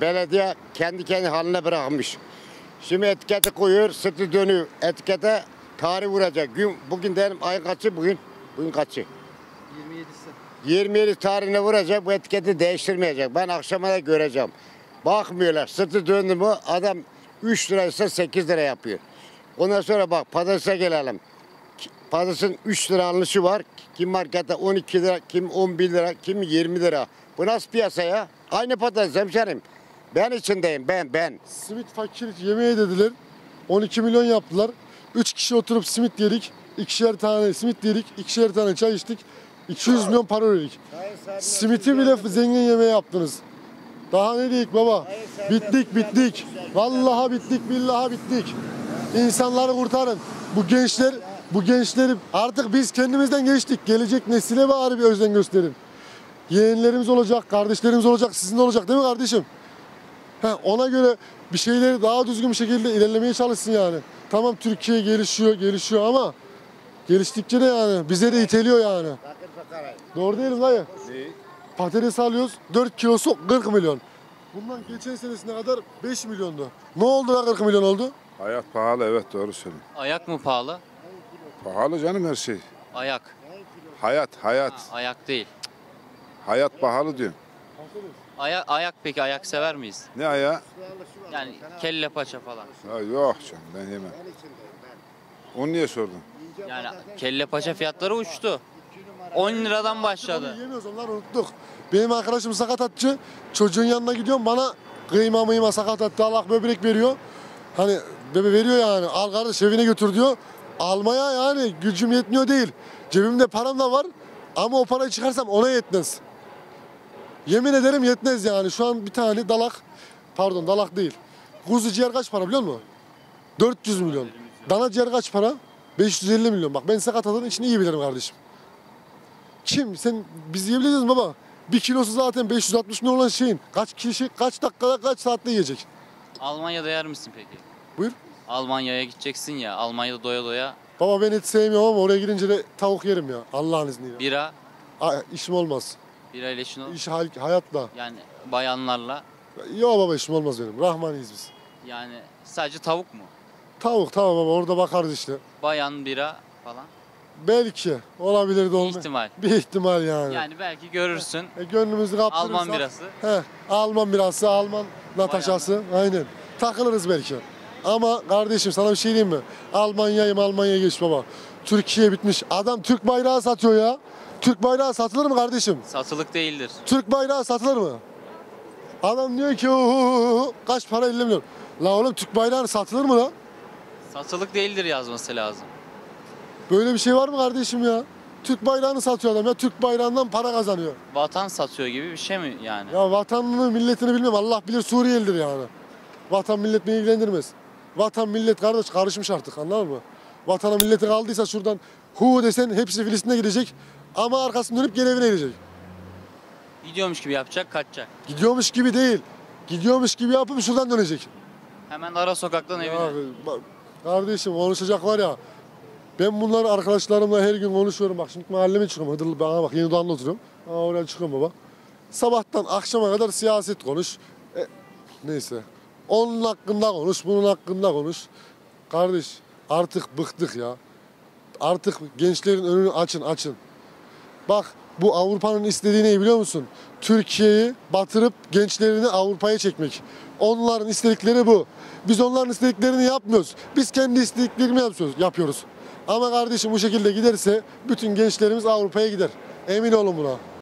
belediye kendi haline bırakmış. Şimdi etiketi koyuyor, sırtı dönüyor. Etikete tarih vuracak. Bugün dedim ay kaçı bugün? Bugün kaçı? 27'si. 27 tarihine vuracak, bu etiketi değiştirmeyecek. Ben akşama da göreceğim. Bakmıyorlar. Sırtı döndü mü adam 3 liraysa 8 lira yapıyor. Ondan sonra bak patatese gelelim. Patatesin 3 lira alınışı var. Kim markette 12 lira, kim 11 lira, kim 20 lira. Bu nasıl piyasa ya? Aynı patates hemşerim. Ben içindeyim, ben. Simit fakir yemeğe dediler. 12 milyon yaptılar. 3 kişi oturup simit yedik. 2'şer tane simit yedik. 2'şer tane çay içtik. 200 milyon para ödedik. Simiti bile zengin yemeği yaptınız. Daha ne diyeyim baba? Bittik. Vallahi bittik, billahi bittik. İnsanları kurtarın. Bu gençleri artık biz kendimizden geçtik. Gelecek nesile bari bir özen gösterin. Yeğenlerimiz olacak, kardeşlerimiz olacak, sizin de olacak değil mi kardeşim? Ona göre bir şeyleri daha düzgün bir şekilde ilerlemeye çalışsın yani. Tamam Türkiye gelişiyor ama geliştikçe de yani bize de iteliyor yani. Doğru değil mi dayı? Patates alıyoruz, 4 kilosu 40 milyon. Bundan geçen senesine kadar 5 milyondu. Ne oldu da 40 milyon oldu? Hayat pahalı, evet doğru söylüyorsun. Ayak mı pahalı? Pahalı canım her şey. Ayak. Hayat. Ha, ayak değil. Hayat pahalı diyorum. Ayak peki ayak sever miyiz? Ne ayağı? Yani kelle paça falan. Ya yok canım ben yemem. Onu niye sordun? Yani kelle paça fiyatları uçtu. 10 liradan başladı. Yemiyoruz, onlar unuttuk. Benim arkadaşım sakatatçı. Çocuğun yanına gidiyorum, bana kıyma sakatatçı Allah böbrek veriyor. Hani bebe veriyor yani, al kardeş evine götür diyor. Almaya yani gücüm yetmiyor değil. Cebimde param da var ama o parayı çıkarsam ona yetmez. Yemin ederim yetmez yani. Şu an bir tane dalak değil. Kuzu ciğer kaç para biliyor musun? 400 milyon. Dana ciğer kaç para? 550 milyon. Bak ben sakatatın içini iyi bilirim kardeşim. Biz yiyebiliriz baba. Bir kilosu zaten 560 milyon olan şeyin. Kaç kişi, kaç dakikada, kaç saatte yiyecek? Almanya'da yer misin peki? Buyur. Almanya'ya gideceksin ya. Almanya'da doya doya. Baba ben et sevmiyorum ama oraya girince de tavuk yerim ya. Allah'ın izniyle. Bira. İşim olmaz. Bira ile işin olur. İş hayatla. Yani bayanlarla. Yok baba işim olmaz benim. Rahmaniyiz biz. Yani sadece tavuk mu? Tavuk tamam baba orada bakarız işte. Bayan bira falan. Belki olabilir de olmaz. İhtimal. Bir ihtimal yani. Yani belki görürsün. Gönlümüzü kaptırırsak. Alman birası. Alman birası, Alman Nataşası. Aynen. Takılırız belki. Ama kardeşim sana bir şey diyeyim mi? Almanya'ya geç baba. Türkiye bitmiş. Adam Türk bayrağı satıyor ya. Türk bayrağı satılır mı kardeşim? Satılık değildir. Türk bayrağı satılır mı? Adam diyor ki kaç para 50 milyon. La oğlum Türk bayrağı satılır mı la? Satılık değildir yazması lazım. Böyle bir şey var mı kardeşim ya? Türk bayrağını satıyor adam ya. Türk bayrağından para kazanıyor. Vatan satıyor gibi bir şey mi yani? Ya vatanını milletini bilmem. Allah bilir Suriyelidir yani. Vatan millet beni ilgilendirmez. Vatan millet kardeş karışmış artık anladın mı? Vatana milleti kaldıysa şuradan desen hepsi Filistin'e gidecek. Ama arkasını dönüp geri evine gidecek. Gidiyormuş gibi yapacak, kaçacak. Gidiyormuş gibi değil. Gidiyormuş gibi yapıp şuradan dönecek. Hemen ara sokaktan evine. Ya, kardeşim konuşacak var ya. Ben bunları arkadaşlarımla her gün konuşuyorum. Bak şimdi mahalleme çıkıyorum. Hıdırlı bana bak Yeni Doğan'da oturuyorum. Oraya çıkıyorum baba. Sabahtan akşama kadar siyaset konuş. Neyse. Onun hakkında konuş, bunun hakkında konuş. Kardeş artık bıktık ya. Artık gençlerin önünü açın. Bak bu Avrupa'nın istediği ne biliyor musun? Türkiye'yi batırıp gençlerini Avrupa'ya çekmek. Onların istedikleri bu. Biz onların istediklerini yapmıyoruz. Biz kendi istediklerimizi yapıyoruz. Ama kardeşim bu şekilde giderse bütün gençlerimiz Avrupa'ya gider. Emin olun buna.